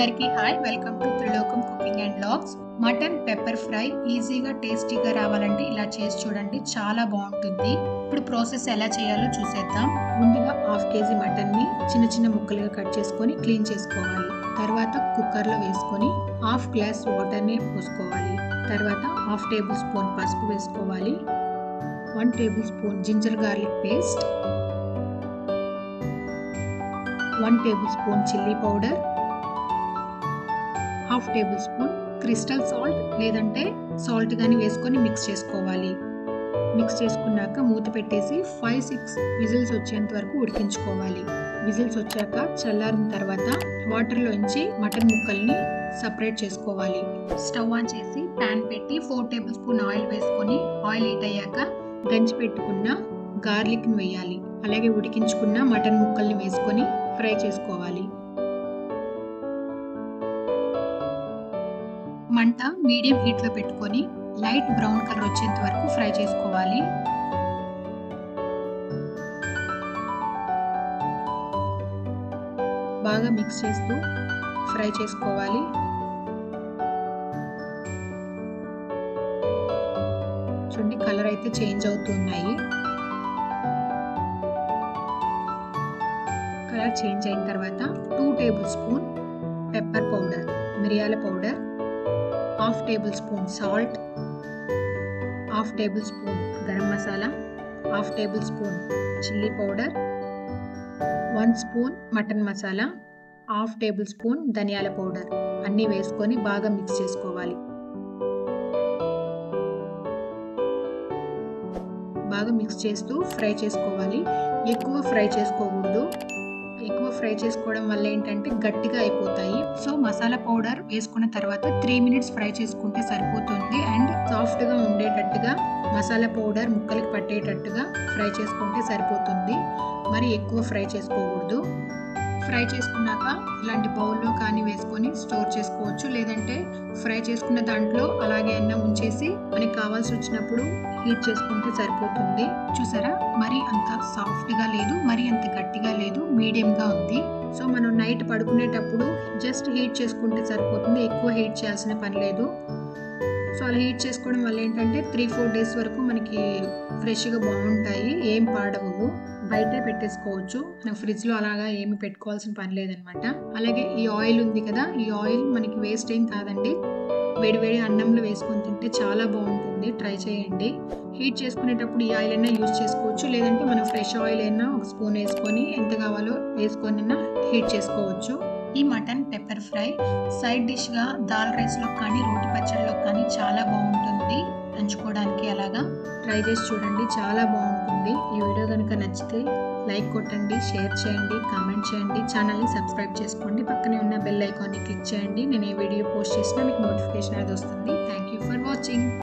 అందరికీ hi, welcome to Trilokam cooking and vlogs. Mutton pepper fry ఈజీగా టేస్టీగా రావాలంటే ఇలా చేసి చూడండి, చాలా బాగుంటుంది. ఇప్పుడు ప్రాసెస్ ఎలా చేయాలో చూసేద్దాం. ముందుగా హాఫ్ కేజీ మటన్ ని చిన్న చిన్న ముక్కలుగా కట్ చేసుకొని క్లీన్ చేసుకోవాలి. తర్వాత కుక్కర్ లో వేసుకొని హాఫ్ గ్లాస్ వాటర్ ని పోసుకోవాలి. తర్వాత హాఫ్ టేబుల్ స్పూన్ పసుపు వేసుకోవాలి. 1 tablespoon ginger garlic paste, 1 tablespoon chilli powder, half tablespoon crystal salt లేదంటే సాల్ట్ గాని వేసుకొని మిక్స్ చేసుకోవాలి. మిక్స్ చేసుకున్నాక మూత పెట్టేసి 5-6 విజిల్స్ వచ్చేంత వరకు ఉడికించుకోవాలి. విజిల్స్ వచ్చాక చల్లారిన తర్వాత వాటర్లోంచి మటన్ ముక్కల్ని సపరేట్ చేసుకోవాలి. స్టవ్ ఆన్ చేసి ప్యాన్ పెట్టి 4 టేబుల్ స్పూన్ ఆయిల్ వేసుకొని ఆయిల్ హీట్ అయ్యాక గంజి పెట్టుకున్న గార్లిక్ ని వేయాలి. అలాగే ఉడికించుకున్న మటన్ ముక్కల్ని వేసుకొని ఫ్రై చేసుకోవాలి. మంట మీడియం హీట్ లో పెట్టుకొని లైట్ బ్రౌన్ కలర్ వచ్చేంత వరకు ఫ్రై చేసుకోవాలి. బాగా మిక్స్ చేస్తూ ఫ్రై చేసుకోవాలి. చూడండి, కలర్ అయితే చేంజ్ అవుతున్నాయి. కలర్ చేంజ్ అయిన తర్వాత 2 టేబుల్ స్పూన్ పెప్పర్ పౌడర్, మిరియాల powder, half tablespoon salt, half tablespoon garam masala, half tablespoon chilli powder, 1 spoon mutton masala, half tablespoon ధనియాల పౌడర్ అన్నీ వేసుకొని బాగా మిక్స్ చేసుకోవాలి. బాగా మిక్స్ చేస్తూ ఫ్రై చేసుకోవాలి. ఎక్కువ ఫ్రై చేసుకోకూడదు. ఎక్కువ ఫ్రై చేసుకోవడం వల్ల ఏంటంటే గట్టిగా అయిపోతాయి. సో మసాలా పౌడర్ వేసుకున్న తర్వాత 3 మినిట్స్ ఫ్రై చేసుకుంటే సరిపోతుంది. అండ్ సాఫ్ట్ గా ఉండేటట్టుగా మసాలా పౌడర్ ముక్కలకి పట్టేటట్టుగా ఫ్రై చేసుకుంటే సరిపోతుంది. మరి ఎక్కువ ఫ్రై చేసుకోకూడదు. ఫ్రై చేసుకున్నాక ఇలాంటి బౌల్లో కానీ వేసుకొని స్టోర్ చేసుకోవచ్చు. లేదంటే ఫ్రై చేసుకున్న దాంట్లో అలాగే అన్న ఉంచేసి మనకి కావాల్సి వచ్చినప్పుడు హీట్ చేసుకుంటే సరిపోతుంది. చూసారా, మరి అంత సాఫ్ట్ గా లేదు, మరి అంత గట్టిగా లేదు, మీడియం గా ఉంది. సో మనం నైట్ పడుకునేటప్పుడు జస్ట్ హీట్ చేసుకుంటే సరిపోతుంది. ఎక్కువ హీట్ చేయాల్సిన పని లేదు. సో అలా హీట్ చేసుకోవడం వల్ల ఏంటంటే 3-4 డేస్ వరకు మనకి ఫ్రెష్గా బాగుంటాయి, ఏం పాడవు. బయటే పెట్టేసుకోవచ్చు. మనం ఫ్రిడ్జ్లో అలాగా ఏమి పెట్టుకోవాల్సిన పని లేదనమాట. అలాగే ఈ ఆయిల్ ఉంది కదా, ఈ ఆయిల్ మనకి వేస్ట్ ఏం కాదండి. వేడివేడి అన్నంలో వేసుకొని తింటే చాలా బాగుంటుంది. ట్రై చేయండి. హీట్ చేసుకునేటప్పుడు ఈ ఆయిల్ అయినా యూజ్ చేసుకోవచ్చు. లేదంటే మనం ఫ్రెష్ ఆయిల్ అయినా 1 స్పూన్ వేసుకొని ఎంత కావాలో వేసుకొని హీట్ చేసుకోవచ్చు. ఈ mutton pepper fry side dish గా దాల్ రైస్ లో కానీ రోటి పచ్చడిలో కానీ చాలా బాగుంటుంది. నంచుకోవడానికి అలాగా ట్రై చేసి చూడండి, చాలా బాగుంటుంది. ఈ వీడియో కనుక నచ్చితే లైక్ కొట్టండి, షేర్ చేయండి, కామెంట్ చేయండి, ఛానల్ని సబ్స్క్రైబ్ చేసుకోండి. పక్కనే ఉన్న బెల్ ఐకాన్ని క్లిక్ చేయండి. నేను ఏ వీడియో పోస్ట్ చేసినా మీకు నోటిఫికేషన్ అది వస్తుంది. Thank you for watching.